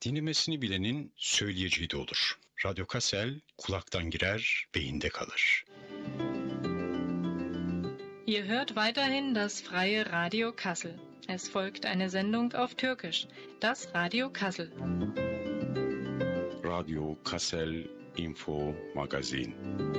Dinlemesini bilenin söyleyeceği de olur. Radyo Kassel kulaktan girer, beyinde kalır. Ihr hört weiterhin das freie Radio Kassel. Es folgt eine Sendung auf Türkisch, das Radio Kassel. Radyo Kassel Info Magazin.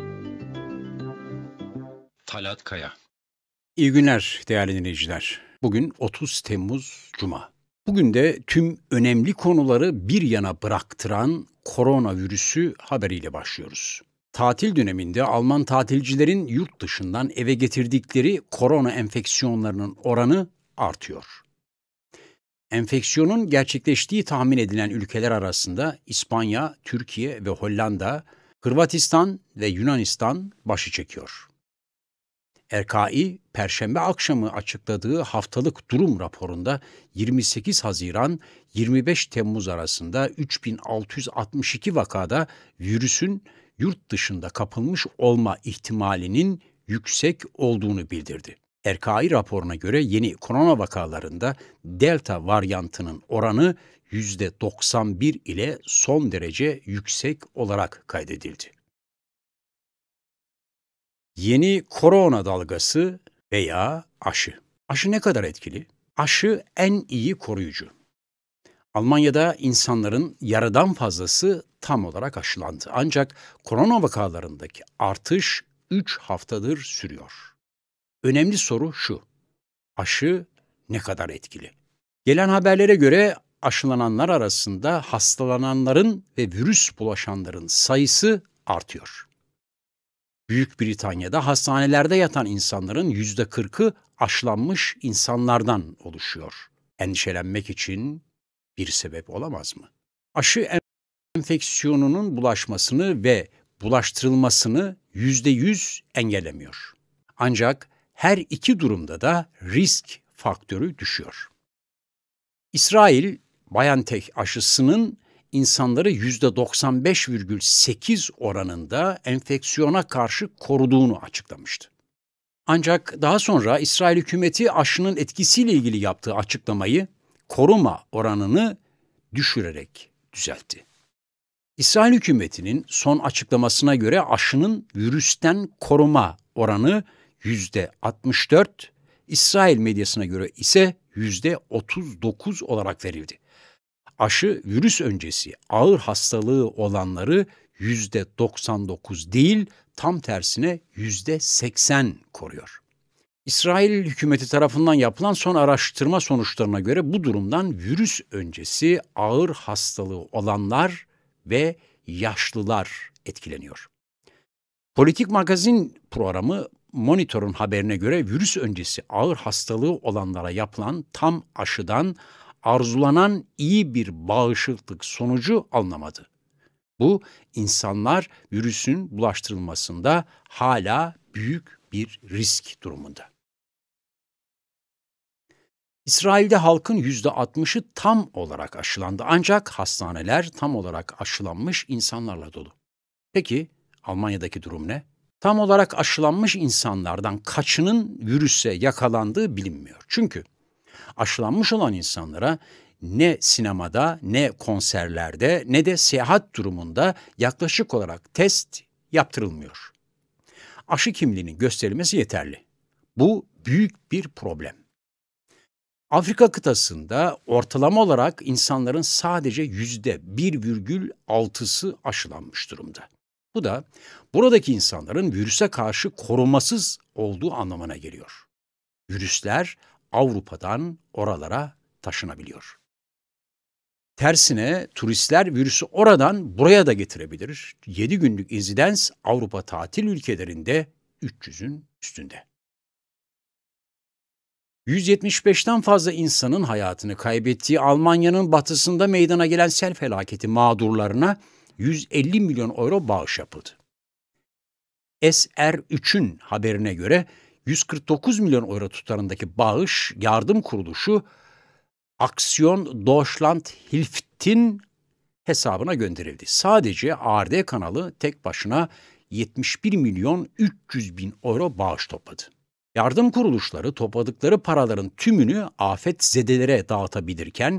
Talat Kaya. İyi günler değerli dinleyiciler. Bugün 30 Temmuz Cuma. Bugün de tüm önemli konuları bir yana bıraktıran koronavirüsü haberiyle başlıyoruz. Tatil döneminde Alman tatilcilerin yurt dışından eve getirdikleri korona enfeksiyonlarının oranı artıyor. Enfeksiyonun gerçekleştiği tahmin edilen ülkeler arasında İspanya, Türkiye ve Hollanda, Hırvatistan ve Yunanistan başı çekiyor. RKI, Perşembe akşamı açıkladığı haftalık durum raporunda 28 Haziran-25 Temmuz arasında 3662 vakada virüsün yurt dışında kapılmış olma ihtimalinin yüksek olduğunu bildirdi. RKI raporuna göre yeni korona vakalarında Delta varyantının oranı %91 ile son derece yüksek olarak kaydedildi. Yeni korona dalgası veya aşı. Aşı ne kadar etkili? Aşı en iyi koruyucu. Almanya'da insanların yarıdan fazlası tam olarak aşılandı. Ancak korona vakalarındaki artış 3 haftadır sürüyor. Önemli soru şu: aşı ne kadar etkili? Gelen haberlere göre aşılananlar arasında hastalananların ve virüs bulaşanların sayısı artıyor. Büyük Britanya'da hastanelerde yatan insanların %40'ı aşılanmış insanlardan oluşuyor. Endişelenmek için bir sebep olamaz mı? Aşı enfeksiyonunun bulaşmasını ve bulaştırılmasını %100 engellemiyor. Ancak her iki durumda da risk faktörü düşüyor. İsrail, BioNTech aşısının insanları %95,8 oranında enfeksiyona karşı koruduğunu açıklamıştı. Ancak daha sonra İsrail hükümeti aşının etkisiyle ilgili yaptığı açıklamayı koruma oranını düşürerek düzeltti. İsrail hükümetinin son açıklamasına göre aşının virüsten koruma oranı %64, İsrail medyasına göre ise %39 olarak verildi. Aşı virüs öncesi ağır hastalığı olanları %99 değil, tam tersine %80 koruyor. İsrail hükümeti tarafından yapılan son araştırma sonuçlarına göre bu durumdan virüs öncesi ağır hastalığı olanlar ve yaşlılar etkileniyor. Politik Magazin programı Monitor'un haberine göre virüs öncesi ağır hastalığı olanlara yapılan tam aşıdan arzulanan iyi bir bağışıklık sonucu alınamadı. Bu, insanlar virüsün bulaştırılmasında hala büyük bir risk durumunda. İsrail'de halkın %60'ı tam olarak aşılandı, ancak hastaneler tam olarak aşılanmış insanlarla dolu. Peki Almanya'daki durum ne? Tam olarak aşılanmış insanlardan kaçının virüse yakalandığı bilinmiyor. Çünkü aşılanmış olan insanlara ne sinemada, ne konserlerde, ne de seyahat durumunda yaklaşık olarak test yaptırılmıyor. Aşı kimliğinin gösterilmesi yeterli. Bu büyük bir problem. Afrika kıtasında ortalama olarak insanların sadece %1,6'sı aşılanmış durumda. Bu da buradaki insanların virüse karşı korumasız olduğu anlamına geliyor. Virüsler Avrupa'dan oralara taşınabiliyor. Tersine turistler virüsü oradan buraya da getirebilir. 7 günlük insidens Avrupa tatil ülkelerinde 300'ün üstünde. 175'ten fazla insanın hayatını kaybettiği Almanya'nın batısında meydana gelen sel felaketi mağdurlarına 150 milyon euro bağış yapıldı. SR3'ün haberine göre 149 milyon euro tutarındaki bağış yardım kuruluşu Aksiyon Deutschland Hilft'in hesabına gönderildi. Sadece ARD kanalı tek başına 71 milyon 300 bin euro bağış topladı. Yardım kuruluşları topladıkları paraların tümünü afetzedelere dağıtabilirken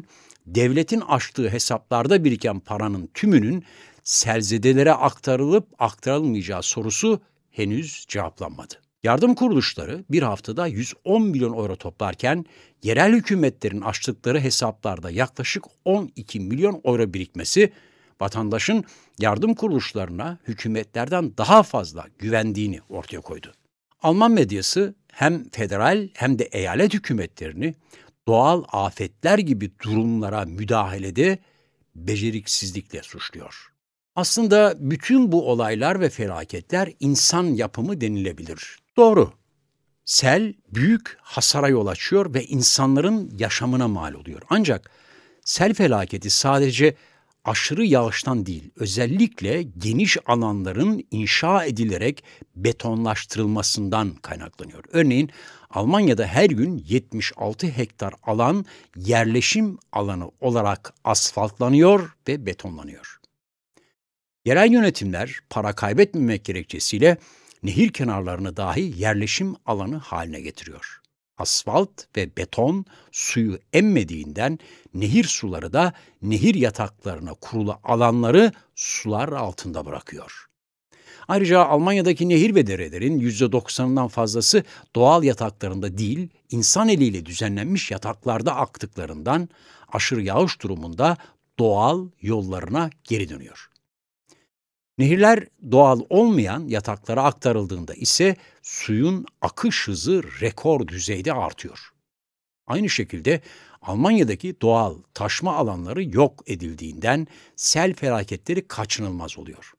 devletin açtığı hesaplarda biriken paranın tümünün selzedelere aktarılıp aktarılmayacağı sorusu henüz cevaplanmadı. Yardım kuruluşları bir haftada 110 milyon euro toplarken yerel hükümetlerin açtıkları hesaplarda yaklaşık 12 milyon euro birikmesi vatandaşın yardım kuruluşlarına hükümetlerden daha fazla güvendiğini ortaya koydu. Alman medyası hem federal hem de eyalet hükümetlerini doğal afetler gibi durumlara müdahalede beceriksizlikle suçluyor. Aslında bütün bu olaylar ve felaketler insan yapımı denilebilir. Doğru. Sel büyük hasara yol açıyor ve insanların yaşamına mal oluyor. Ancak sel felaketi sadece aşırı yağıştan değil, özellikle geniş alanların inşa edilerek betonlaştırılmasından kaynaklanıyor. Örneğin Almanya'da her gün 76 hektar alan yerleşim alanı olarak asfaltlanıyor ve betonlanıyor. Yerel yönetimler para kaybetmemek gerekçesiyle nehir kenarlarını dahi yerleşim alanı haline getiriyor. Asfalt ve beton suyu emmediğinden nehir suları da nehir yataklarına kurulu alanları sular altında bırakıyor. Ayrıca Almanya'daki nehir ve derelerin %90'ından fazlası doğal yataklarında değil, insan eliyle düzenlenmiş yataklarda aktıklarından aşırı yağış durumunda doğal yollarına geri dönüyor. Nehirler doğal olmayan yataklara aktarıldığında ise suyun akış hızı rekor düzeyde artıyor. Aynı şekilde Almanya'daki doğal taşma alanları yok edildiğinden sel felaketleri kaçınılmaz oluyor.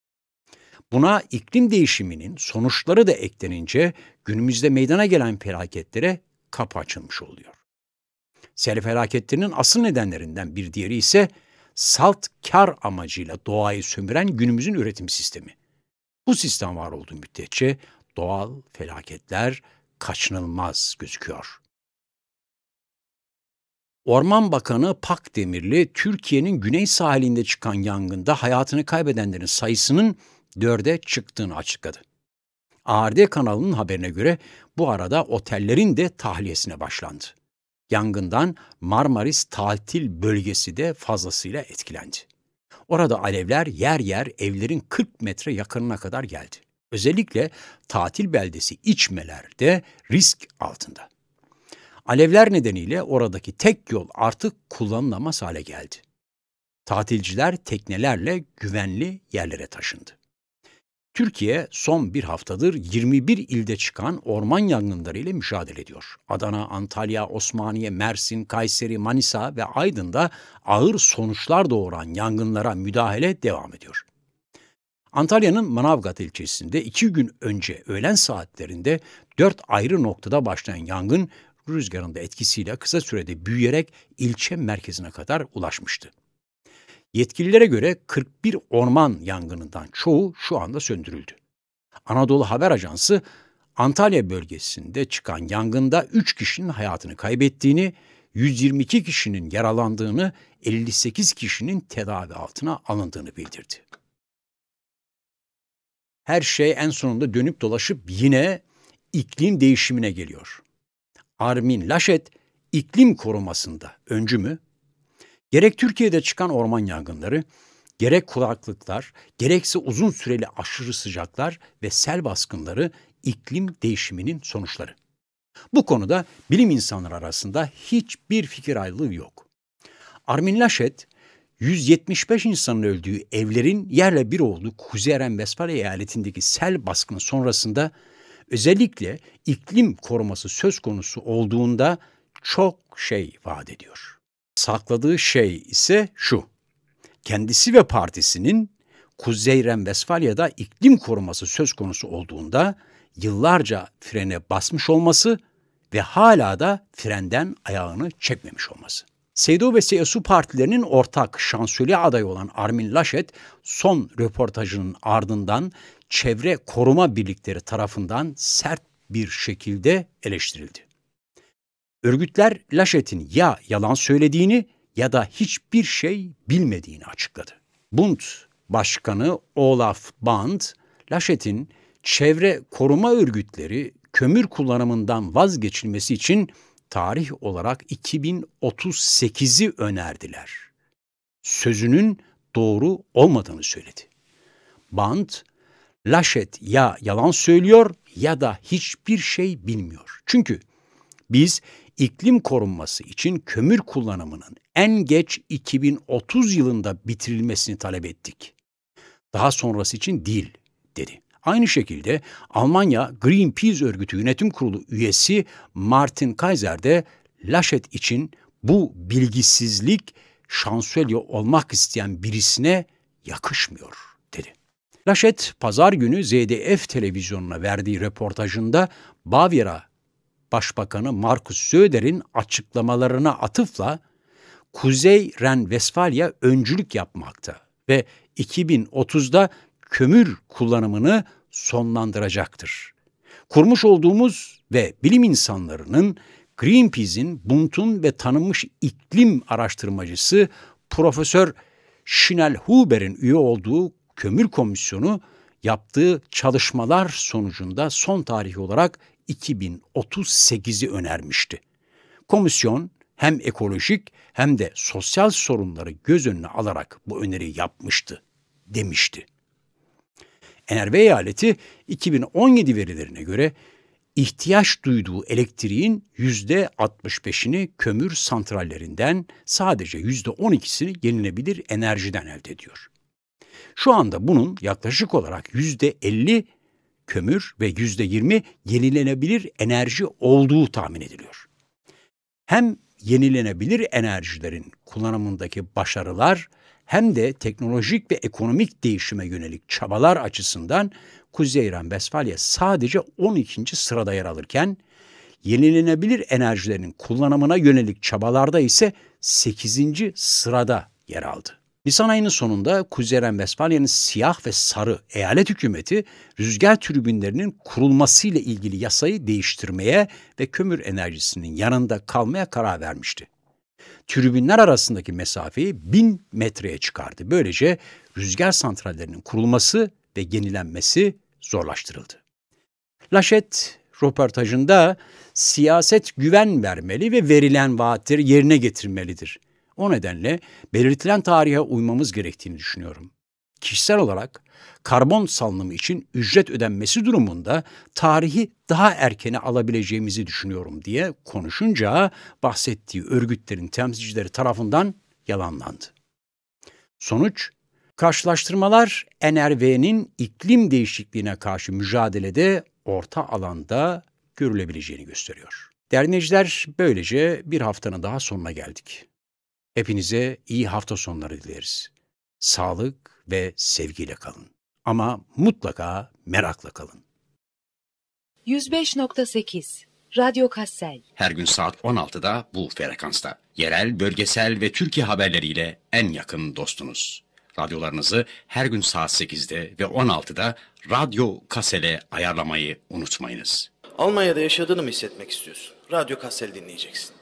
Buna iklim değişiminin sonuçları da eklenince günümüzde meydana gelen felaketlere kapı açılmış oluyor. Sel felaketlerinin asıl nedenlerinden bir diğeri ise salt kar amacıyla doğayı sömüren günümüzün üretim sistemi. Bu sistem var olduğu müddetçe doğal felaketler kaçınılmaz gözüküyor. Orman Bakanı Pakdemirli, Türkiye'nin güney sahilinde çıkan yangında hayatını kaybedenlerin sayısının 4'e çıktığını açıkladı. ARD kanalının haberine göre bu arada otellerin de tahliyesine başlandı. Yangından Marmaris tatil bölgesi de fazlasıyla etkilendi. Orada alevler yer yer evlerin 40 metre yakınına kadar geldi. Özellikle tatil beldesi İçmeler'de risk altında. Alevler nedeniyle oradaki tek yol artık kullanılamaz hale geldi. Tatilciler teknelerle güvenli yerlere taşındı. Türkiye son bir haftadır 21 ilde çıkan orman yangınları ile mücadele ediyor. Adana, Antalya, Osmaniye, Mersin, Kayseri, Manisa ve Aydın'da ağır sonuçlar doğuran yangınlara müdahale devam ediyor. Antalya'nın Manavgat ilçesinde 2 gün önce öğlen saatlerinde 4 ayrı noktada başlayan yangın rüzgarın da etkisiyle kısa sürede büyüyerek ilçe merkezine kadar ulaşmıştı. Yetkililere göre 41 orman yangınından çoğu şu anda söndürüldü. Anadolu Haber Ajansı, Antalya bölgesinde çıkan yangında 3 kişinin hayatını kaybettiğini, 122 kişinin yaralandığını, 58 kişinin tedavi altına alındığını bildirdi. Her şey en sonunda dönüp dolaşıp yine iklim değişimine geliyor. Armin Laschet, iklim korumasında öncü mü? Gerek Türkiye'de çıkan orman yangınları, gerek kuraklıklar, gerekse uzun süreli aşırı sıcaklar ve sel baskınları iklim değişiminin sonuçları. Bu konuda bilim insanları arasında hiçbir fikir ayrılığı yok. Armin Laschet, 175 insanın öldüğü evlerin yerle bir olduğu Kuzey Ren-Vesfalya eyaletindeki sel baskını sonrasında özellikle iklim koruması söz konusu olduğunda çok şey vaat ediyor. Sakladığı şey ise şu: kendisi ve partisinin Kuzey Ren-Vesfalya'da iklim koruması söz konusu olduğunda yıllarca frene basmış olması ve hala da frenden ayağını çekmemiş olması. CDU ve CSU partilerinin ortak şansölye adayı olan Armin Laschet, son röportajının ardından çevre koruma birlikleri tarafından sert bir şekilde eleştirildi. Örgütler Laschet'in ya yalan söylediğini ya da hiçbir şey bilmediğini açıkladı. Bund Başkanı Olaf Band, Laschet'in çevre koruma örgütleri kömür kullanımından vazgeçilmesi için tarih olarak 2038'i önerdiler. Sözünün doğru olmadığını söyledi. Band, Laschet ya yalan söylüyor ya da hiçbir şey bilmiyor. Çünkü biz iklim korunması için kömür kullanımının en geç 2030 yılında bitirilmesini talep ettik. Daha sonrası için değil, dedi. Aynı şekilde Almanya Greenpeace örgütü yönetim kurulu üyesi Martin Kaiser de Laschet için bu bilgisizlik şansölye olmak isteyen birisine yakışmıyor, dedi. Laschet, pazar günü ZDF televizyonuna verdiği röportajında Bavyera Başbakanı Markus Söder'in açıklamalarına atıfla Kuzey Ren-Vesfalya öncülük yapmakta ve 2030'da kömür kullanımını sonlandıracaktır. Kurmuş olduğumuz ve bilim insanlarının Greenpeace'in Bund'un ve tanınmış iklim araştırmacısı Profesör Schnell Huber'in üye olduğu kömür komisyonu yaptığı çalışmalar sonucunda son tarih olarak 2038'i önermişti. Komisyon hem ekolojik hem de sosyal sorunları göz önüne alarak bu öneriyi yapmıştı, demişti. NRV eyaleti 2017 verilerine göre ihtiyaç duyduğu elektriğin %65'ini kömür santrallerinden, sadece %12'sini yenilenebilir enerjiden elde ediyor. Şu anda bunun yaklaşık olarak %50 kömür ve %20 yenilenebilir enerji olduğu tahmin ediliyor. Hem yenilenebilir enerjilerin kullanımındaki başarılar hem de teknolojik ve ekonomik değişime yönelik çabalar açısından Kuzey Ren-Vesfalya sadece 12. sırada yer alırken, yenilenebilir enerjilerin kullanımına yönelik çabalarda ise 8. sırada yer aldı. Nisan ayının sonunda Kuzey Ren-Vesfalya'nın siyah ve sarı eyalet hükümeti rüzgar türbinlerinin kurulmasıyla ilgili yasayı değiştirmeye ve kömür enerjisinin yanında kalmaya karar vermişti. Türbinler arasındaki mesafeyi 1000 metreye çıkardı. Böylece rüzgar santrallerinin kurulması ve yenilenmesi zorlaştırıldı. Laschet röportajında siyaset güven vermeli ve verilen vaatleri yerine getirmelidir. O nedenle belirtilen tarihe uymamız gerektiğini düşünüyorum. Kişisel olarak karbon salınımı için ücret ödenmesi durumunda tarihi daha erkene alabileceğimizi düşünüyorum diye konuşunca bahsettiği örgütlerin temsilcileri tarafından yalanlandı. Sonuç, karşılaştırmalar NRV'nin iklim değişikliğine karşı mücadelede orta alanda görülebileceğini gösteriyor. Değerli dinleyiciler, böylece bir haftanın daha sonuna geldik. Hepinize iyi hafta sonları dileriz. Sağlık ve sevgiyle kalın. Ama mutlaka merakla kalın. 105.8 Radyo Kassel. Her gün saat 16'da bu frekansta. Yerel, bölgesel ve Türkiye haberleriyle en yakın dostunuz. Radyolarınızı her gün saat 8'de ve 16'da Radyo Kassel'e ayarlamayı unutmayınız. Almanya'da yaşadığını mı hissetmek istiyorsun? Radyo Kassel dinleyeceksin.